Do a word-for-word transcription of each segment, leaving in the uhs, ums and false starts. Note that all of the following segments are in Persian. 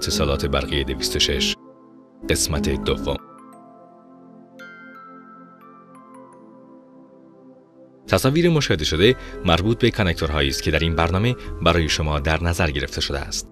اتصالات برقی دویست و شش قسمت دوم. تصاویر مشاهده شده مربوط به کانکتورهایی است که در این برنامه برای شما در نظر گرفته شده است.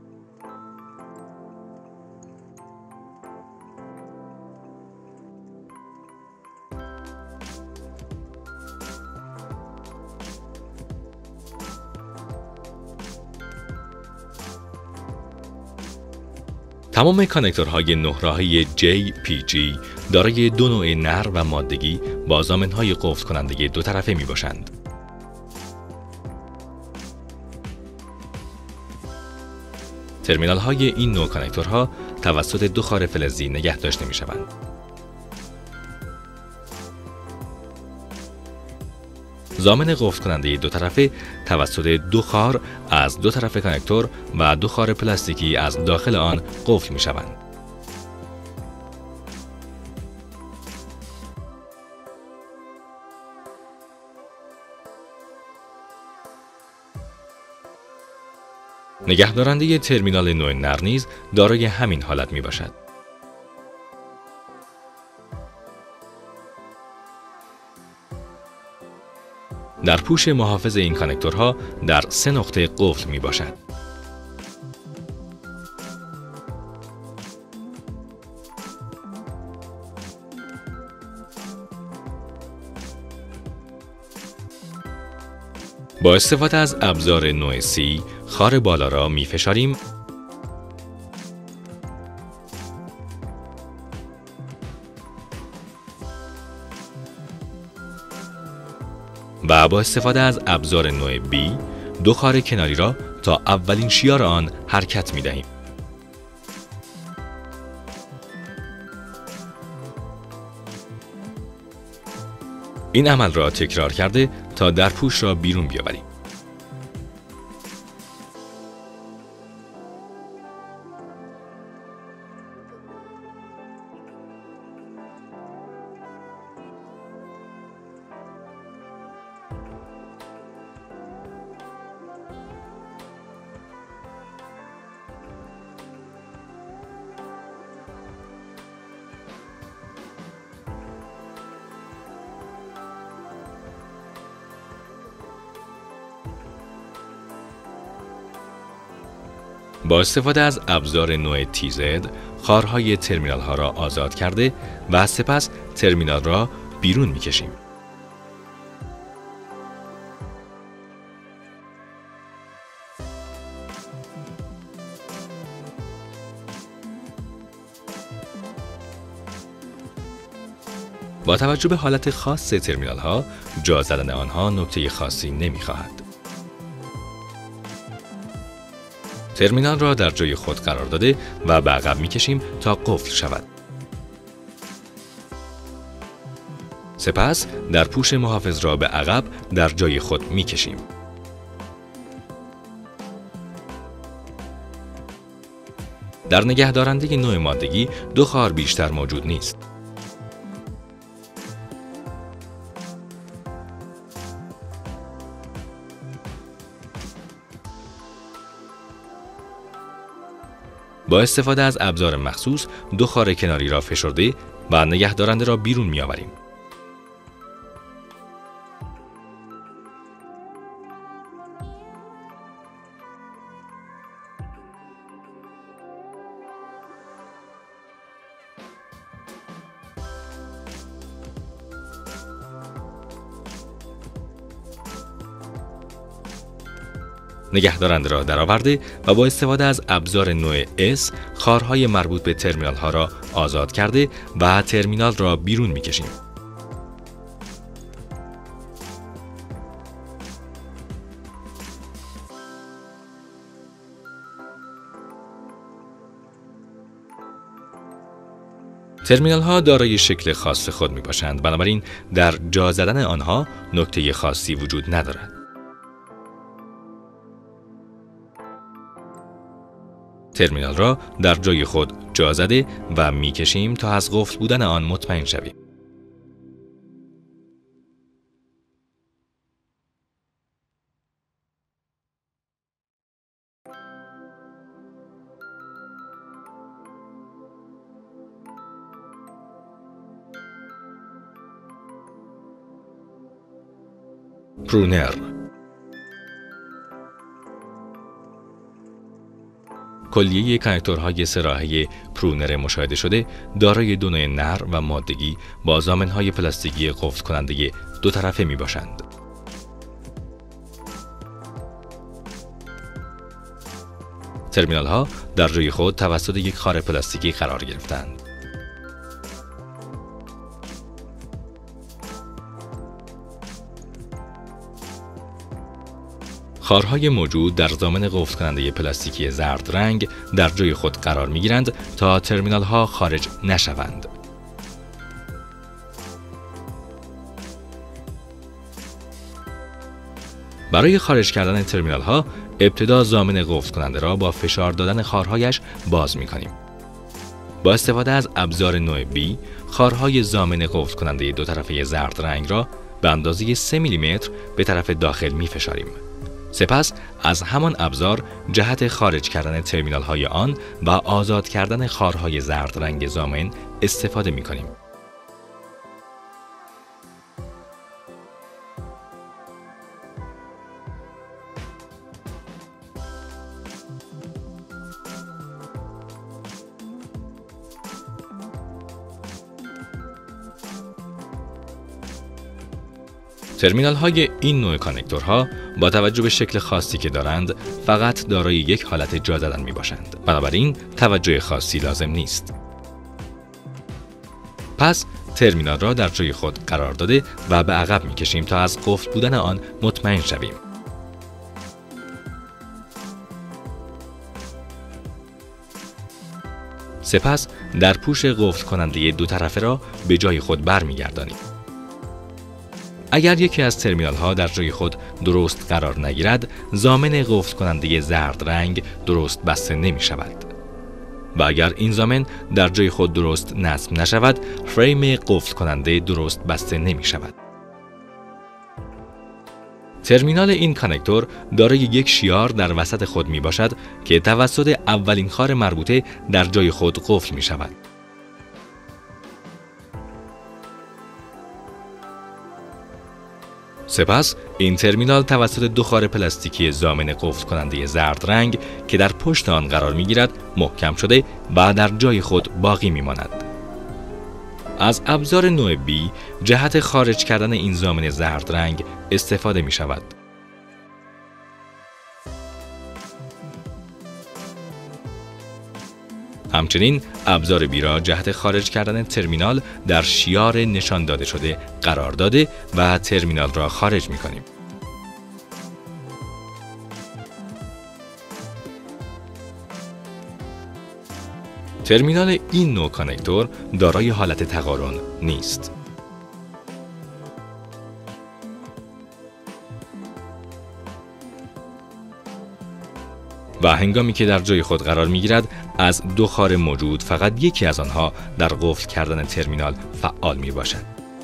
تمام کانکتورهای نه راهی جی پی جی دارای دو نوع نر و مادگی با ضامنهای قفل کننده دو طرفه می باشند. ترمینال های این نوع کانکتورها توسط دو خار فلزی نگه داشته می شوند. ضامن قفل کننده دو طرفه توسط دو خار از دو طرف کانکتور و دو خار پلاستیکی از داخل آن قفل می شوند. نگهدارنده ترمینال نوع نر نیز دارای همین حالت می باشد. در پوش محافظ این کانکتورها در سه نقطه قفل می باشد. با استفاده از ابزار نوع سی خار بالا را می فشاریم و با استفاده از ابزار نوع بی دو خار کناری را تا اولین شیار آن حرکت می دهیم. این عمل را تکرار کرده تا در پوش را بیرون بیاوریم. با استفاده از ابزار نوع تی زد خارهای ترمینال ها را آزاد کرده و سپس ترمینال را بیرون می کشیم. با توجه به حالت خاص ترمینال ها جا زدن آنها نکته خاصی نمی خواهد. ترمینال را در جای خود قرار داده و به عقب می کشیم تا قفل شود. سپس در پوش محافظ را به عقب در جای خود می کشیم. در نگهدارنده نوع مادگی دو خار بیشتر موجود نیست. با استفاده از ابزار مخصوص دو خار کناری را فشرده و نگهدارنده را بیرون می آوریم. نگهدارنده را درآورده و با استفاده از ابزار نوع اس خارهای مربوط به ترمینال ها را آزاد کرده و ترمینال را بیرون می کشیم. ترمینال ها دارای شکل خاص خود می باشند، بنابراین در جا زدن آنها نکته خاصی وجود ندارد. ترمینال را در جای خود جا زده و می کشیم تا از قفل بودن آن مطمئن شویم. پرونر. کلیه کانکتورهای سه راهه پرونر مشاهده شده دارای دو نوع نر و مادگی با زامنهای پلاستیکی قفل کننده دو طرفه می باشند. ترمینال ها در روی خود توسط یک خار پلاستیکی قرار گرفتند. خارهای موجود در ضامن قفل کننده پلاستیکی زرد رنگ در جای خود قرار می گیرند تا ترمینال ها خارج نشوند. برای خارج کردن ترمینال ها ابتدا ضامن قفل کننده را با فشار دادن خارهایش باز می کنیم. با استفاده از ابزار نوع بی خارهای ضامن قفل کننده دو طرفه زرد رنگ را به اندازه سه میلیمتر به طرف داخل می فشاریم. سپس از همان ابزار جهت خارج کردن ترمینال های آن و آزاد کردن خارهای زرد رنگ ضامن استفاده می کنیم. ترمینال های این نوع کانکتورها با توجه به شکل خاصی که دارند فقط دارای یک حالت جا زدن می باشند. بنابراین توجه خاصی لازم نیست. پس ترمینال را در جای خود قرار داده و به عقب می کشیم تا از قفل بودن آن مطمئن شویم. سپس در پوش قفل کننده دو طرفه را به جای خود برمیگردانیم. اگر یکی از ترمینال ها در جای خود درست قرار نگیرد، ضامن قفل کننده زرد رنگ درست بسته نمی شود. و اگر این ضامن در جای خود درست نصب نشود، فریم قفل کننده درست بسته نمی شود. ترمینال این کانکتور دارای یک شیار در وسط خود می باشد که توسط اولین خار مربوطه در جای خود قفل می شود. سپس این ترمینال توسط دو خار پلاستیکی ضامن قفل کننده زرد رنگ که در پشت آن قرار می گیرد محکم شده و در جای خود باقی می ماند. از ابزار نوع بی جهت خارج کردن این ضامن زرد رنگ استفاده می شود. همچنین ابزار بی را جهت خارج کردن ترمینال در شیار نشان داده شده قرار داده و ترمینال را خارج می کنیم. ترمینال این نوع کانکتور دارای حالت تقارن نیست. و هنگامی که در جای خود قرار می‌گیرد، از دو خار موجود فقط یکی از آنها در قفل کردن ترمینال فعال می‌باشد.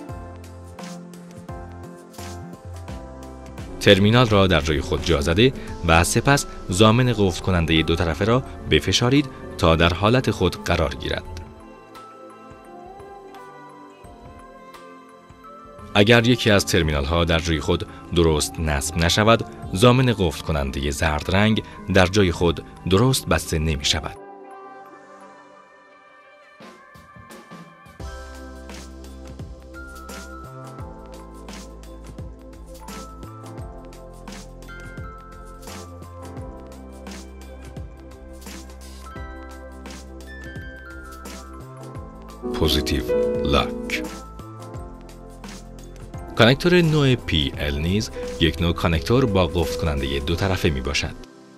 ترمینال را در جای خود جا زده و سپس ضامن قفل کننده دو طرفه را بفشارید تا در حالت خود قرار گیرد. اگر یکی از ترمینال ها در جای خود درست نصب نشود، ضامن قفل کننده زرد رنگ در جای خود درست بسته نمی شود. پوزیتیو لاک. کانکتور نوع پی ال نیز یک نوع کانکتور با قفل کننده دو طرفه می باشد.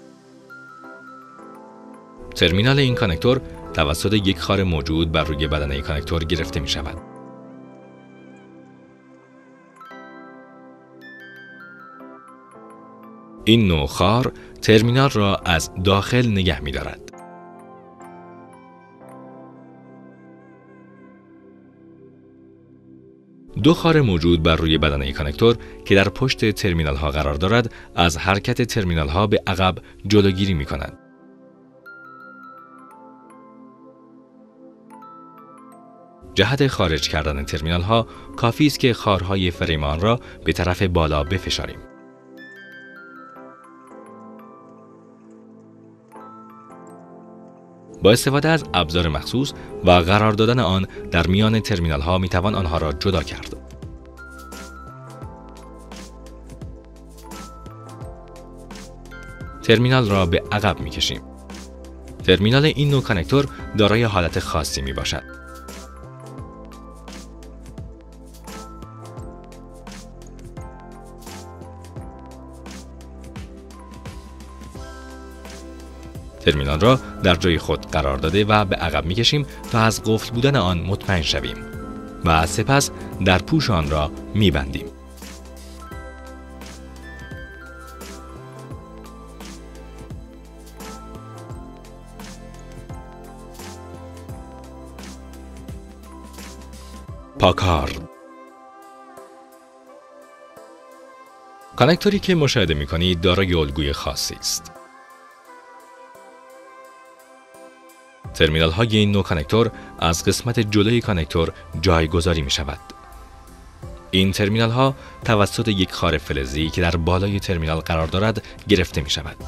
ترمینال این کانکتور توسط یک خار موجود بر روی بدنه کانکتور گرفته می شود. این نوع خار ترمینال را از داخل نگه می دارد. دو خار موجود بر روی بدنه کانکتور که در پشت ترمینال ها قرار دارد از حرکت ترمینال ها به عقب جلوگیری می کنند. جهت خارج کردن ترمینال ها کافی است که خارهای فریم آن را به طرف بالا بفشاریم. با استفاده از ابزار مخصوص و قرار دادن آن در میان ترمینال ها می توان آنها را جدا کرد. ترمینال را به عقب می کشیم. ترمینال این نوع کانکتور دارای حالت خاصی می باشد. ترمینال را در جای خود قرار داده و به عقب می کشیم تا از قفل بودن آن مطمئن شویم و سپس در پوش آن را می بندیم. پاکارد. کانکتوری که مشاهده می کنید دارای الگوی خاصی است. ترمینال های این نوع کانکتور از قسمت جلوی کانکتور جایگذاری می شود. این ترمینال ها توسط یک خار فلزی که در بالای ترمینال قرار دارد گرفته می شود.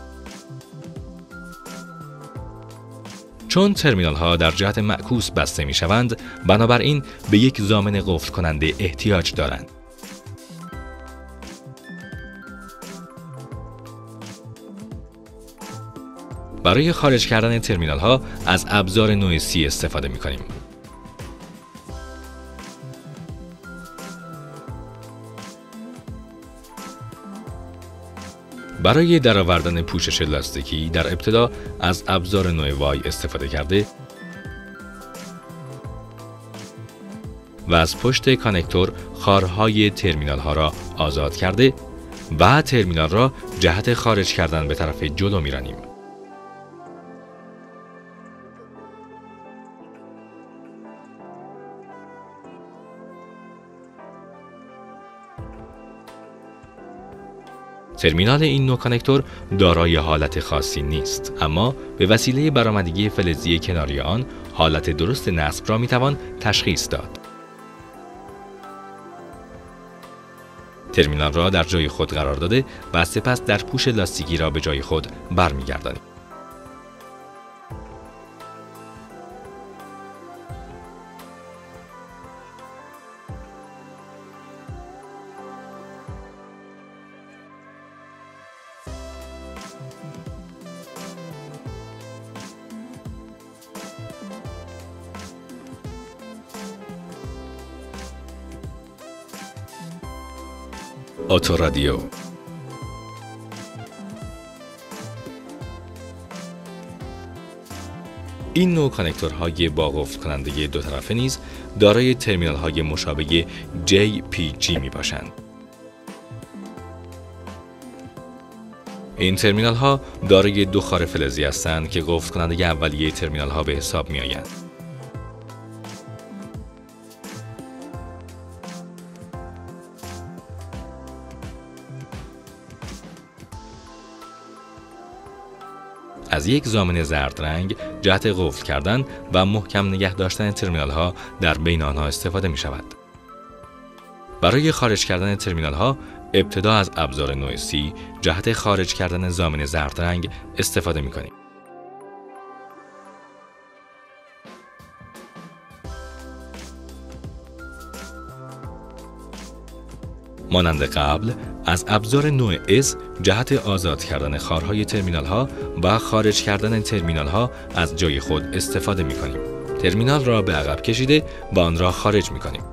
چون ترمینال ها در جهت معکوس بسته می شوند، بنابراین به یک ضامن قفل کننده احتیاج دارند. برای خارج کردن ترمینال ها از ابزار نوع سی استفاده می کنیم. برای درآوردن پوشش لاستیکی در ابتدا از ابزار نوع وای استفاده کرده و از پشت کانکتور خارهای ترمینال ها را آزاد کرده و ترمینال را جهت خارج کردن به طرف جلو می رانیم. ترمینال این نوع کانکتور دارای حالت خاصی نیست، اما به وسیله برآمدگی فلزی کناری آن حالت درست نصب را میتوان تشخیص داد. ترمینال را در جای خود قرار داده و سپس در پوش لاستیکی را به جای خود برمیگردانیم. اتورادیو. این نوع کانکتورهای با قفل کننده دو طرفه نیز دارای ترمینال های مشابه جی پی جی می باشند. این ترمینال ها دارای دو خار فلزی هستند که قفل کننده اولیه ترمینال ها به حساب می آیند. از یک ضامن زرد رنگ جهت قفل کردن و محکم نگه داشتن ترمینال ها در بین آنها استفاده می شود. برای خارج کردن ترمینال ها ابتدا از ابزار نوع سی جهت خارج کردن ضامن زرد رنگ استفاده می کنیم. مانند قبل از ابزار نوع اس جهت آزاد کردن خارهای ترمینال ها و خارج کردن ترمینال ها از جای خود استفاده می کنیم. ترمینال را به عقب کشیده و آن را خارج می کنیم.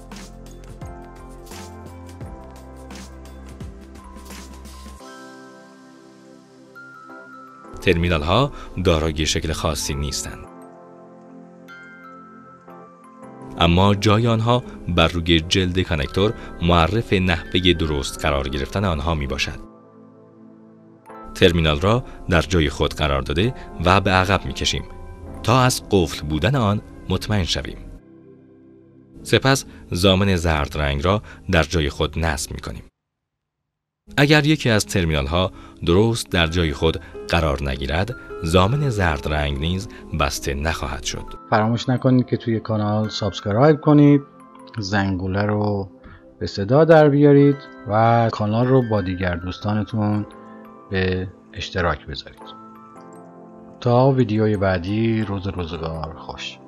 ترمینال ها دارای شکل خاصی نیستند، اما جای آنها بر روی جلد کانکتور معرف نحوه درست قرار گرفتن آنها می باشد. ترمینال را در جای خود قرار داده و به عقب می کشیم تا از قفل بودن آن مطمئن شویم. سپس ضامن زرد رنگ را در جای خود نصب می کنیم. اگر یکی از ترمینال ها درست در جای خود قرار نگیرد، ضامن زرد رنگ نیز بسته نخواهد شد. فراموش نکنید که توی کانال سابسکرایب کنید، زنگوله رو به صدا در بیارید و کانال رو با دیگر دوستانتون به اشتراک بذارید. تا ویدیوی بعدی، روز روزگار خوش.